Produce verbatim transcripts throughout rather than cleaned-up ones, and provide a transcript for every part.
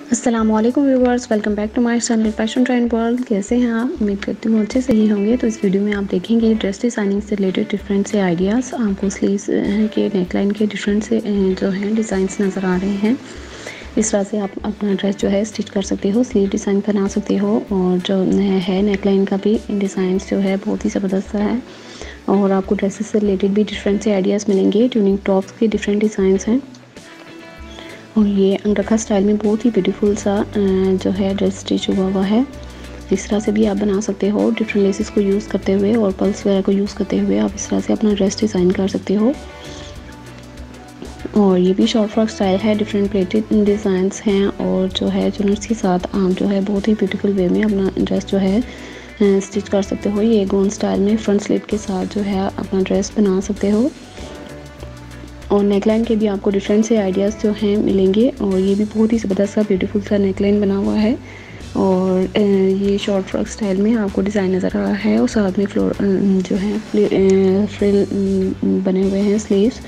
अस्सलामुअलैकुम viewers, welcome back to my channel fashion trend world. कैसे हैं आप? उम्मीद करती हूँ अच्छे से ही होंगे। तो इस वीडियो में आप देखेंगे ड्रेस डिज़ाइनिंग से रिलेटेड डिफरेंट से आइडियाज़। आपको स्लीव्स के नेकलाइन के डिफरेंट से जो हैं डिज़ाइंस नज़र आ रहे हैं। इस तरह से आप अपना ड्रेस जो है स्टिच कर सकते हो, स्लीव डिज़ाइन बना सकते हो। और जो है नेकलाइन का भी डिज़ाइन जो है बहुत ही ज़बरदस्त है। और आपको ड्रेसेस से रिलेटेड भी डिफरेंट से आइडियाज़ मिलेंगे। ट्यूनिंग टॉप्स के डिफरेंट डिज़ाइंस हैं और ये अंगरखा स्टाइल में बहुत ही ब्यूटीफुल सा जो है ड्रेस स्टिच हुआ हुआ है। इस तरह से भी आप बना सकते हो डिफरेंट लेसेस को यूज़ करते हुए और पल्स वगैरह को यूज़ करते हुए आप इस तरह से अपना ड्रेस डिज़ाइन कर सकते हो। और ये भी शॉर्ट फ्रॉक स्टाइल है, डिफरेंट प्लेटेड डिज़ाइंस हैं और जो है चुनर्स के साथ आप जो है बहुत ही ब्यूटीफुल वे में अपना ड्रेस जो है स्टिच कर सकते हो। ये गोन स्टाइल में फ्रंट स्लिट के साथ जो है अपना ड्रेस बना सकते हो। और नेकलाइन के भी आपको डिफरेंट से आइडियाज़ जो हैं मिलेंगे। और ये भी बहुत ही ज़बरदस्त सा ब्यूटीफुल सा नेकलाइन बना हुआ है और ये शॉर्ट फ्रॉक स्टाइल में आपको डिज़ाइन नज़र आ रहा है और साथ में फ्लोर जो है फ्रिल बने हुए हैं स्लीव्स।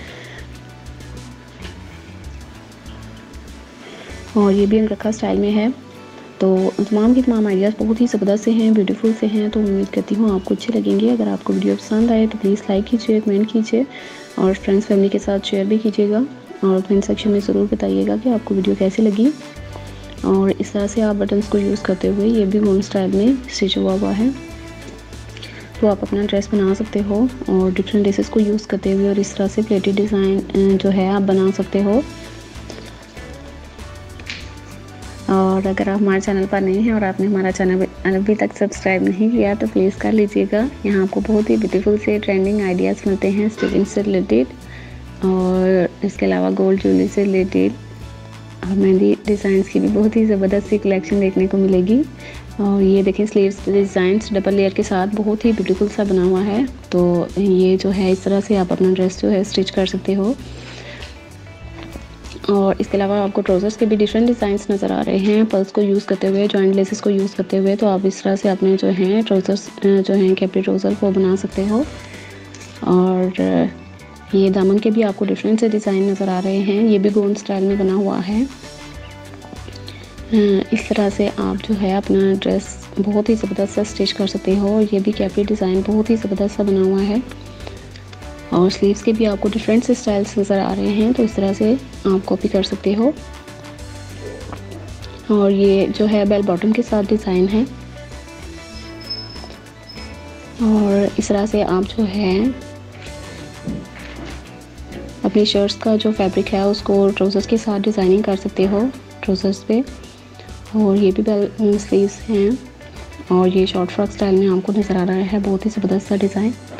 और ये भी अंगरखा स्टाइल में है। तो तमाम के तमाम आइडियाज़ बहुत ही ज़बरदस्त से हैं, ब्यूटीफुल से हैं। तो उम्मीद करती हूँ आपको अच्छे लगेंगे। अगर आपको वीडियो पसंद आए तो प्लीज़ लाइक कीजिए, कमेंट कीजिए और फ्रेंड्स फैमिली के साथ शेयर भी कीजिएगा। और कमेंट सेक्शन में ज़रूर बताइएगा कि आपको वीडियो कैसी लगी। और इस तरह से आप बटन्स को यूज़ करते हुए ये भी गोल स्टाइल में स्टिच हुआ हुआ है। तो आप अपना ड्रेस बना सकते हो और डिफरेंट लेसेस को यूज़ करते हुए और इस तरह से प्लेटेड डिज़ाइन जो है आप बना सकते हो। और अगर आप हमारे चैनल पर नए हैं और आपने हमारा चैनल अभी तक सब्सक्राइब नहीं किया तो प्लीज़ कर लीजिएगा। यहाँ आपको बहुत ही ब्यूटीफुल से ट्रेंडिंग आइडियाज़ मिलते हैं स्टिचिंग से रिलेटेड और इसके अलावा गोल्ड ज्वेलरी से रिलेटेड और मेहंदी डिज़ाइंस की भी बहुत ही ज़बरदस्त सी कलेक्शन देखने को मिलेगी। और ये देखें स्लीव्स डिज़ाइंस डबल लेयर के साथ बहुत ही ब्यूटीफुल सा बना हुआ है। तो ये जो है इस तरह से आप अपना ड्रेस जो है स्टिच कर सकते हो। और इसके अलावा आपको ट्राउज़र्स के भी डिफरेंट डिज़ाइंस नज़र आ रहे हैं पल्स को यूज़ करते हुए, जॉइंट लेसेस को यूज़ करते हुए। तो आप इस तरह से अपने जो हैं ट्राउज़र्स जो हैं कैप्री ट्राउज़र को बना सकते हो। और ये दामन के भी आपको डिफरेंट से डिज़ाइन नज़र आ रहे हैं। ये भी गोल स्टाइल में बना हुआ है। इस तरह से आप जो है अपना ड्रेस बहुत ही ज़बरदस्त सा स्टिच कर सकते हो। और ये भी कैप्री डिज़ाइन बहुत ही ज़बरदस्त सा बना हुआ है और स्लीव्स के भी आपको डिफरेंट से स्टाइल्स नज़र आ रहे हैं। तो इस तरह से आप कॉपी कर सकते हो। और ये जो है बेल बॉटम के साथ डिज़ाइन है और इस तरह से आप जो है अपनी शर्ट्स का जो फैब्रिक है उसको ट्राउज़र्स के साथ डिज़ाइनिंग कर सकते हो ट्राउज़र्स पे। और ये भी बेल स्लीव्स हैं और ये शॉर्ट फ्रॉक स्टाइल में आपको नज़र आ रहा है बहुत ही ज़बरदस्त सा डिज़ाइन।